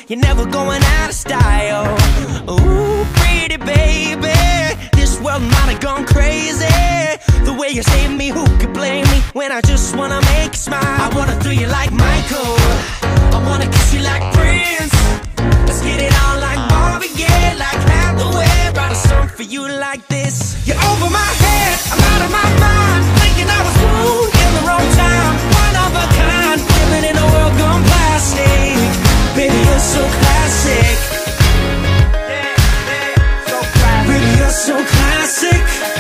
you're never going out of style. Ooh, pretty baby, this world might have gone crazy. The way you save me, who could blame me when I just wanna make you smile? I wanna throw you like Michael, I wanna kiss you like Prince. Let's get it on like Marvin Gaye, like Hathaway. Write a song for you like this. You're over my head, I'm out of my mind, thinking I was born in the wrong time. One of a kind, living in a world gone plastic. Baby, you're so classic. Baby, you're so classic.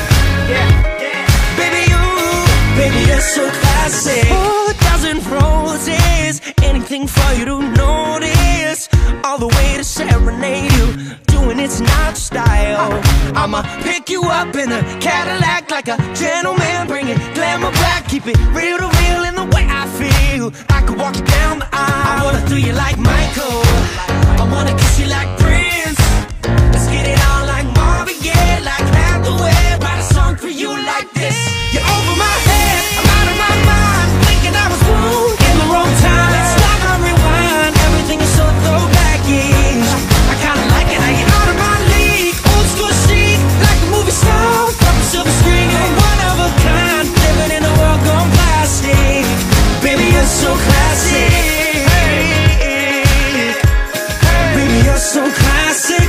Baby, you're so classic. 4,000 roses, anything for you to notice. All the way to serenade you, doing it's not style. I'ma pick you up in a Cadillac like a gentleman, bring it glamour back, keep it real to real in the way I feel. I could walk you down the aisle. I wanna throw you like Michael, I wanna kiss you like Prince. Let's get it on like Marvin Gaye, like Hathaway. Write a song for you like this. You're over my head, I'm out of my mind, thinking I was born in the wrong time. It's like I rewind, everything is so throwback-ish. I kinda like it how you're out of my league, old school chic, like a movie star from the silver screen. You're one of a kind, living in a world gone plastic. Baby, you're so classic. Baby, you're so classic.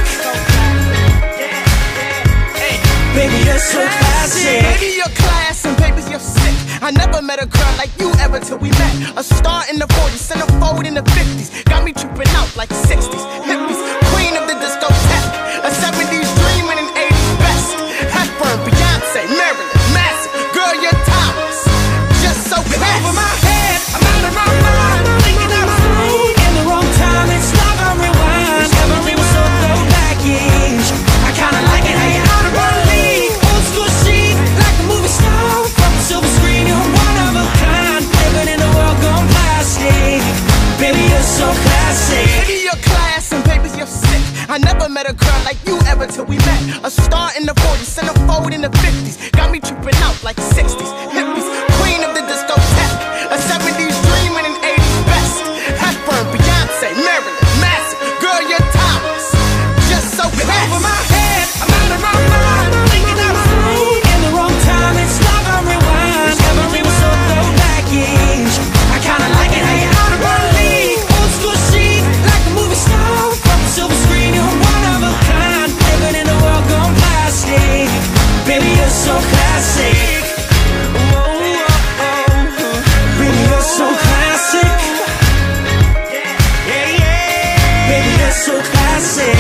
Baby, you're so classic. Baby, you're class and baby, you're sick. I never met a girl like you ever till we met. A star in the 40s, centerfold in the 50s. Got me tripping out like 60s. Hippies, queen of the discotheque. A 70s dream and an 80s best. Hepburn, Beyonce, Marilyn, Massive. Girl, you're timeless. Just so classy. Over my head, I'm out of my mind, thinking I was born in the wrong time. It's like I rewind, everything was so throwback-ish. I kinda like it how you're out of my league, old school chic, like a movie star from the silver screen. You're one of a kind, living in a world gone plastic. Baby, you're so classic. Baby, you're class and baby, you're sick. I never met a girl like you ever till we met. A star in the 40s, centerfold in the 50s. Got me tripping out like 60s. Hippies, queen of the discotheque. A 70s dream and an 80s best. Hepburn, Beyonce, Marilyn, Massive. Girl, you're timeless. Just so classy. Over my head, I'm out of my mind, thinking I was born in the wrong time. It's like I rewind, everything was so throwback-ish. I kinda like it how you're out of my league, old school chic, like a movie star from the silver screen. You're one of a kind, living in a world gone plastic. Baby, you're so classic. Baby, you're so classic. Yeah, yeah. Baby, you're so classic.